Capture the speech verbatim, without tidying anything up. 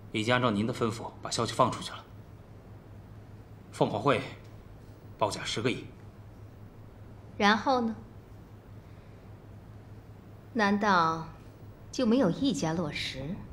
已经按照您的吩咐把消息放出去了。凤凰会报价十个亿。 然后呢？难道就没有一家落实？